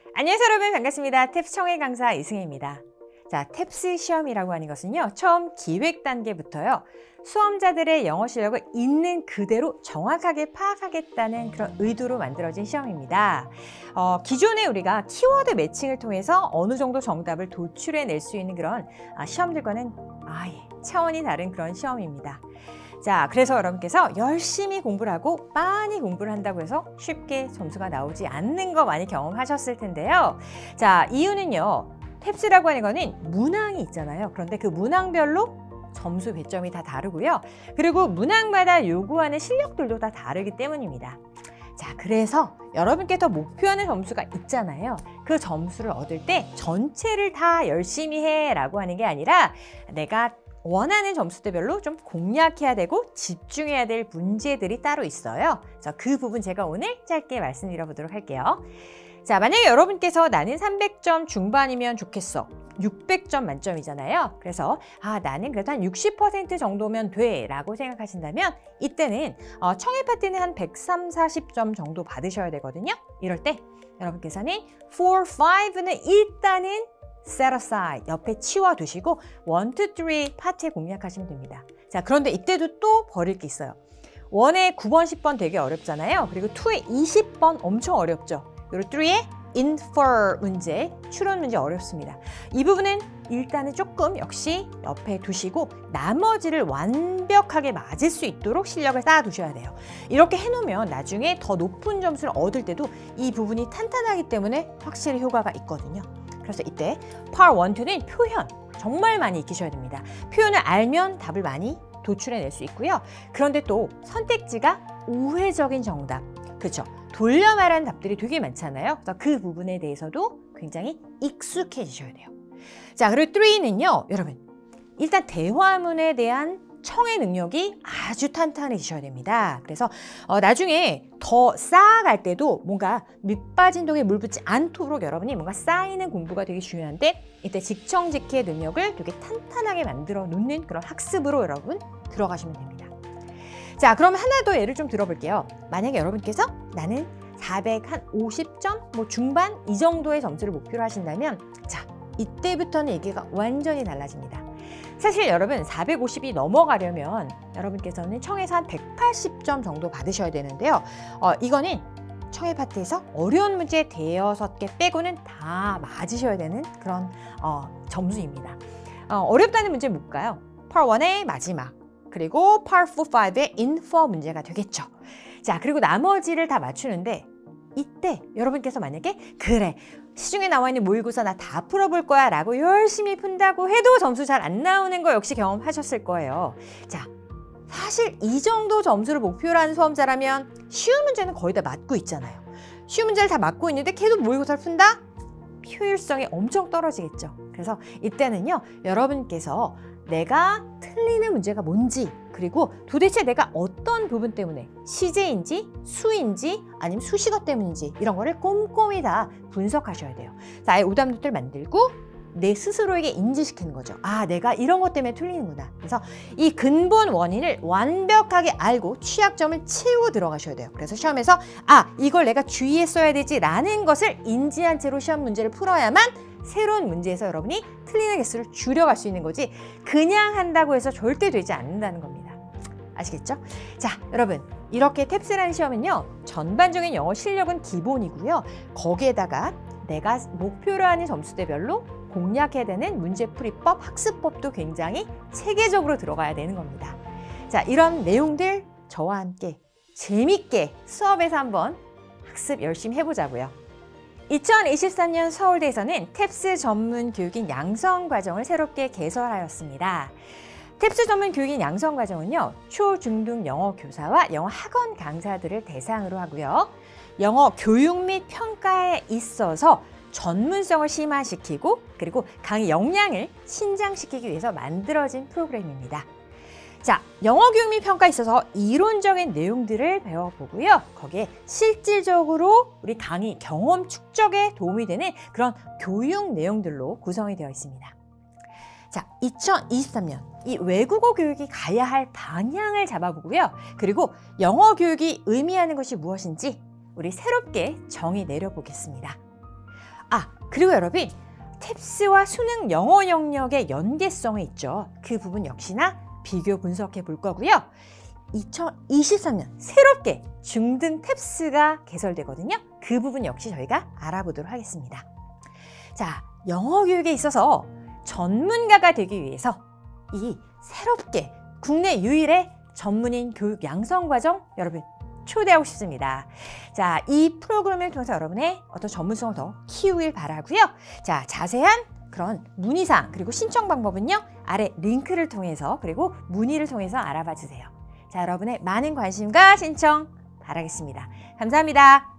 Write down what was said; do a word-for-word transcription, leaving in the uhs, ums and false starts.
안녕하세요 여러분, 반갑습니다. 탭스 청해 강사 이승혜입니다. 자, 탭스 시험이라고 하는 것은요, 처음 기획 단계부터요, 수험자들의 영어 실력을 있는 그대로 정확하게 파악하겠다는 그런 의도로 만들어진 시험입니다. 어, 기존에 우리가 키워드 매칭을 통해서 어느 정도 정답을 도출해낼 수 있는 그런 아, 시험들과는 아예 차원이 다른 그런 시험입니다. 자, 그래서 여러분께서 열심히 공부를 하고 많이 공부를 한다고 해서 쉽게 점수가 나오지 않는 거 많이 경험하셨을 텐데요. 자, 이유는요, 탭스라고 하는 거는 문항이 있잖아요. 그런데 그 문항별로 점수 배점이 다 다르고요. 그리고 문항마다 요구하는 실력들도 다 다르기 때문입니다. 자, 그래서 여러분께 더 목표하는 점수가 있잖아요. 그 점수를 얻을 때 전체를 다 열심히 해 라고 하는 게 아니라 내가 원하는 점수대별로 좀 공략해야 되고 집중해야 될 문제들이 따로 있어요. 그래서 그 부분 제가 오늘 짧게 말씀드려 보도록 할게요. 자, 만약에 여러분께서 나는 삼백 점 중반이면 좋겠어. 육백 점 만점이잖아요. 그래서 아, 나는 그래도 한 육십 퍼센트 정도면 돼 라고 생각하신다면 이때는 어, 청해 파트는 한 백삼십, 사십 점 정도 받으셔야 되거든요. 이럴 때 여러분께서는 사, 오는 일단은 set aside, 옆에 치워두시고 일, 이, 삼 파트에 공략하시면 됩니다. 자, 그런데 이때도 또 버릴 게 있어요. 일에 구 번, 십 번 되게 어렵잖아요. 그리고 이에 이십 번 엄청 어렵죠. 그리고 삼에 infer 문제, 추론 문제 어렵습니다. 이 부분은 일단은 조금 역시 옆에 두시고 나머지를 완벽하게 맞을 수 있도록 실력을 쌓아두셔야 돼요. 이렇게 해놓으면 나중에 더 높은 점수를 얻을 때도 이 부분이 탄탄하기 때문에 확실히 효과가 있거든요. 그래서 이때 Part 일, 이는 표현 정말 많이 익히셔야 됩니다. 표현을 알면 답을 많이 도출해낼 수 있고요. 그런데 또 선택지가 우회적인 정답, 그렇죠? 돌려 말하는 답들이 되게 많잖아요. 그래서 그 부분에 대해서도 굉장히 익숙해지셔야 돼요. 자, 그리고 삼는요, 여러분 일단 대화문에 대한 청해 능력이 아주 탄탄해지셔야 됩니다. 그래서 어, 나중에 더 쌓아갈 때도 뭔가 밑빠진 독에 물 붓지 않도록 여러분이 뭔가 쌓이는 공부가 되게 중요한데, 이때 직청직해 능력을 되게 탄탄하게 만들어 놓는 그런 학습으로 여러분 들어가시면 됩니다. 자, 그럼 하나 더 예를 좀 들어볼게요. 만약에 여러분께서 나는 사백오십 점 뭐 중반 이 정도의 점수를 목표로 하신다면, 자, 이때부터는 얘기가 완전히 달라집니다. 사실 여러분 사백오십이 넘어가려면 여러분께서는 청에서 한 백팔십 점 정도 받으셔야 되는데요. 어, 이거는 청해 파트에서 어려운 문제 대여섯 개 빼고는 다 맞으셔야 되는 그런 어, 점수입니다. 어, 어렵다는 문제 뭘까요? Part 일의 마지막, 그리고 Part 사, 오의 infer 문제가 되겠죠. 자, 그리고 나머지를 다 맞추는데 이때 여러분께서 만약에 그래, 시중에 나와 있는 모의고사 나 다 풀어볼 거야 라고 열심히 푼다고 해도 점수 잘 안 나오는 거 역시 경험하셨을 거예요. 자, 사실 이 정도 점수를 목표로 하는 수험자라면 쉬운 문제는 거의 다 맞고 있잖아요. 쉬운 문제를 다 맞고 있는데 계속 모의고사를 푼다? 효율성이 엄청 떨어지겠죠. 그래서 이때는요, 여러분께서 내가 틀리는 문제가 뭔지, 그리고 도대체 내가 어떤 부분 때문에 시제인지 수인지 아니면 수식어 때문인지 이런 거를 꼼꼼히 다 분석하셔야 돼요. 자, 아예 오답노트를 만들고 내 스스로에게 인지시키는 거죠. 아, 내가 이런 것 때문에 틀리는구나. 그래서 이 근본 원인을 완벽하게 알고 취약점을 채우고 들어가셔야 돼요. 그래서 시험에서 아, 이걸 내가 주의했어야 되지라는 것을 인지한 채로 시험 문제를 풀어야만 새로운 문제에서 여러분이 틀리는 개수를 줄여갈 수 있는 거지, 그냥 한다고 해서 절대 되지 않는다는 겁니다. 아시겠죠? 자, 여러분 이렇게 탭스라는 시험은요, 전반적인 영어 실력은 기본이고요. 거기에다가 내가 목표로 하는 점수대별로 공략해야 되는 문제풀이법, 학습법도 굉장히 체계적으로 들어가야 되는 겁니다. 자, 이런 내용들 저와 함께 재밌게 수업에서 한번 학습 열심히 해보자고요. 이천이십삼 년 서울대에서는 탭스 전문 교육인 양성 과정을 새롭게 개설하였습니다. 탭스 전문 교육인 양성 과정은요, 초, 중등 영어 교사와 영어 학원 강사들을 대상으로 하고요. 영어 교육 및 평가에 있어서 전문성을 심화시키고 그리고 강의 역량을 신장시키기 위해서 만들어진 프로그램입니다. 자, 영어 교육 및 평가에 있어서 이론적인 내용들을 배워보고요. 거기에 실질적으로 우리 강의 경험 축적에 도움이 되는 그런 교육 내용들로 구성이 되어 있습니다. 자, 이천이십삼 년 이 외국어 교육이 가야 할 방향을 잡아보고요. 그리고 영어 교육이 의미하는 것이 무엇인지 우리 새롭게 정의 내려보겠습니다. 아, 그리고 여러분, 탭스와 수능 영어 영역의 연계성이 있죠. 그 부분 역시나 비교 분석해 볼 거고요. 이천이십삼 년 새롭게 중등 탭스가 개설되거든요. 그 부분 역시 저희가 알아보도록 하겠습니다. 자, 영어 교육에 있어서 전문가가 되기 위해서 이 새롭게 국내 유일의 전문인 교육 양성 과정 여러분 초대하고 싶습니다. 자, 이 프로그램을 통해서 여러분의 어떤 전문성을 더 키우길 바라고요. 자, 자세한 그런 문의사항 그리고 신청 방법은요. 아래 링크를 통해서 그리고 문의를 통해서 알아봐 주세요. 자, 여러분의 많은 관심과 신청 바라겠습니다. 감사합니다.